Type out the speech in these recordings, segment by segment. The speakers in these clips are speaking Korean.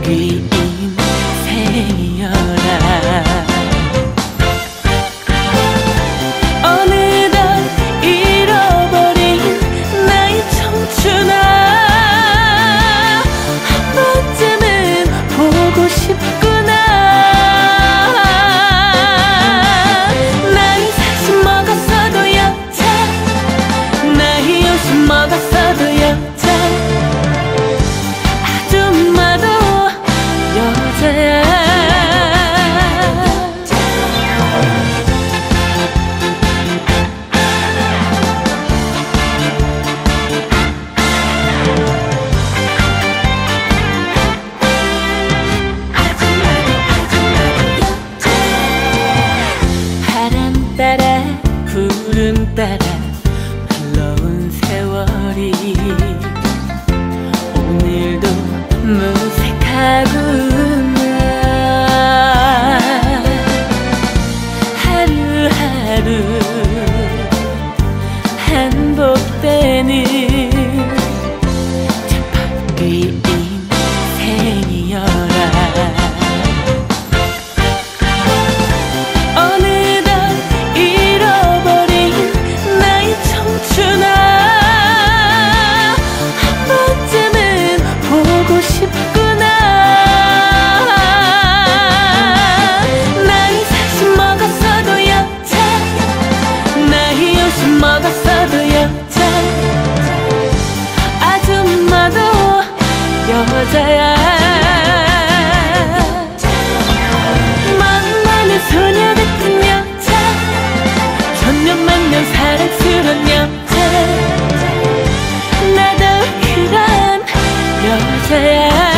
우리 인생이여라. 따라 구름 따라 흘러온 세월이 오늘도 무색하구나. 하루하루 반복되는 저밖의 인생이여라. 여자야. 만만한 소녀 같은 여자, 천년만년 사랑스러운 여자, 나도 그런 여자야.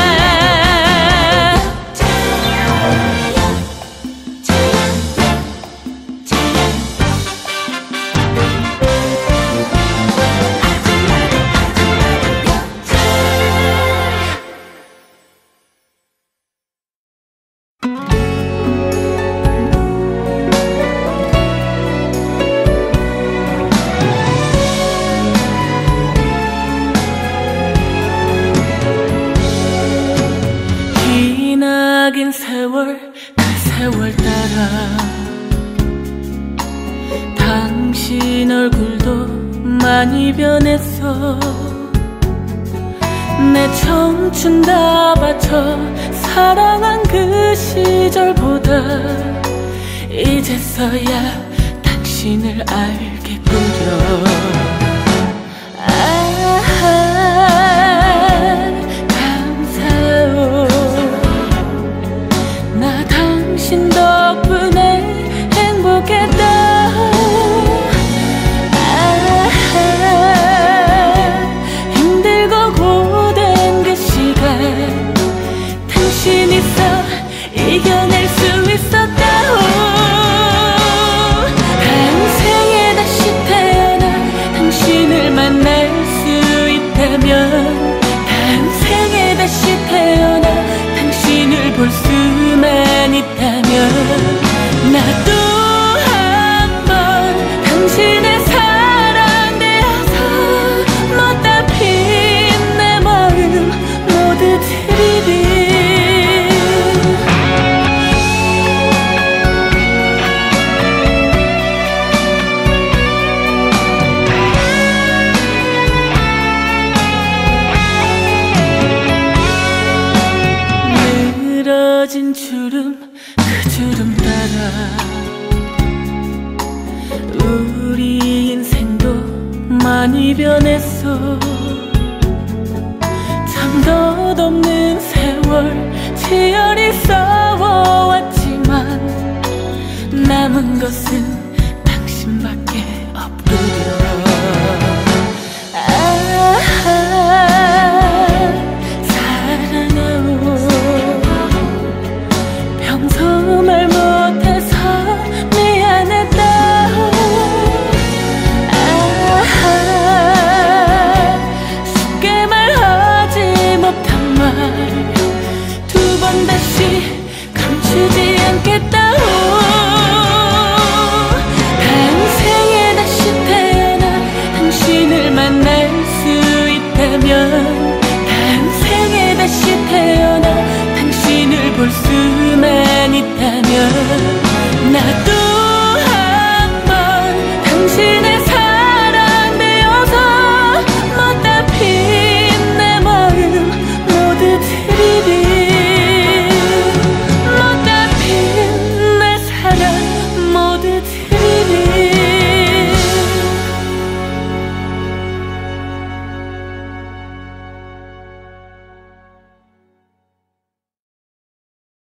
기나긴 세월, 그 세월 따라 당신 얼굴도 많이 변했어. 내 청춘 다 바쳐 사랑한 그 시절보다 이제서야 당신을 알겠구려. 당신 덕분에 행복했다. 힘들고 고된 그 시간 당신 있어 이겨낼 수 있었다. 다음 생에 다시 태어나 당신을 만날 수 있다면, 다음 생에 다시 태어나 당신을 볼 수만 있다면, 나도 한번 당신의 사랑 되어서 못다 핀 내 마음 모두 드리리. 늘어진 주름, 그 주름 따라 우리 인생도 많이 변했어. 참 덧없는 세월 치열히 싸워왔지만 남은 것은